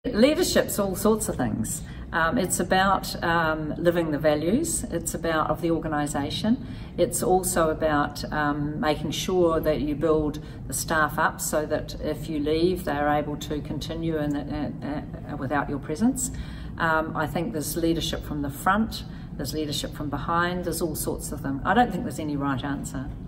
Leadership's all sorts of things. It's about living the values, it's about of the organisation. It's also about making sure that you build the staff up so that if you leave, they're able to continue without your presence. I think there's leadership from the front, there's leadership from behind, there's all sorts of them. I don't think there's any right answer.